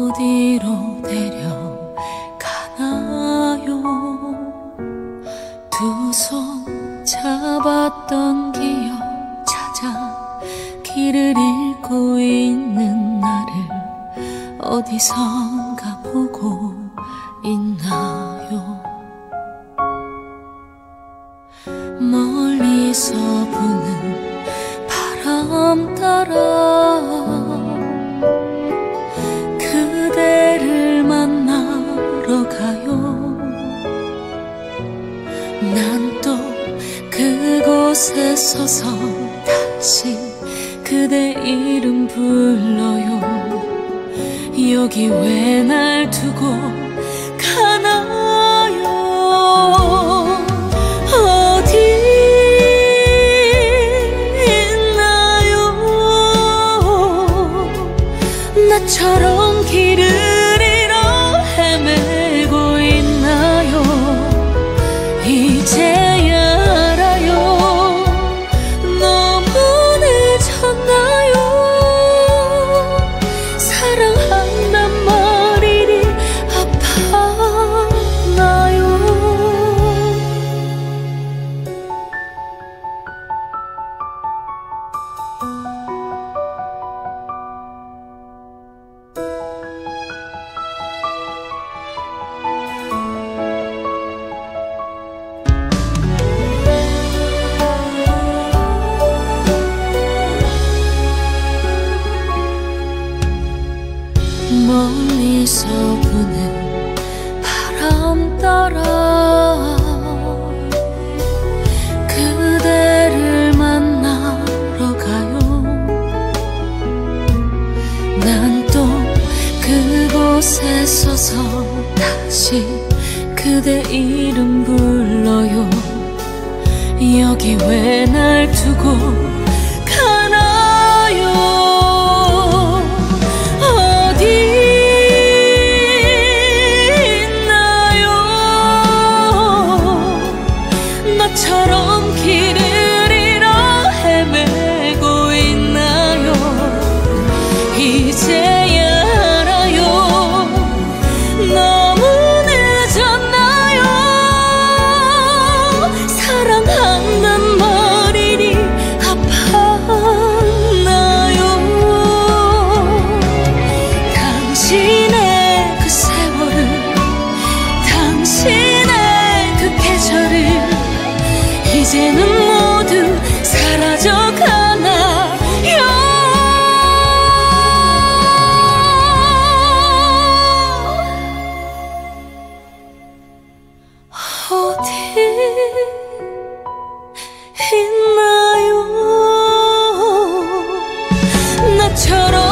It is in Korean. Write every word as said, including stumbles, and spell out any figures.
어디로 데려가나요? 두 손 잡았던 기억 찾아 길을 잃고 있는 나를 어디선가 보고 있나요? 멀리서 부는 바람 따라 그대를 만나러 가요. 난 또 그곳에 서서 다시 그대 이름 불러요. 여기 왜 날 두고 가나요? 어디 있나요? 나처럼 길을 잃어 헤매고 있나요? 이제야 알아요. 너무 늦었나요? 사랑한단 말이니 아팠나요? 멀리서 부는 바람 따라 그대를 만나러 가요. 난 또 그곳에 서서 다시 그대 이름 불러요. 여기 왜 날 두고 가나요? 나처럼 길을 잃어 헤매고 있나요? 이제야 알아요. 너무 늦었나요? 사랑한단 말이니 아팠나요? 당신의 그 세월을, 당신의 그 계절을 이제는 모두 사라져가나요? 어디 있나요? 나처럼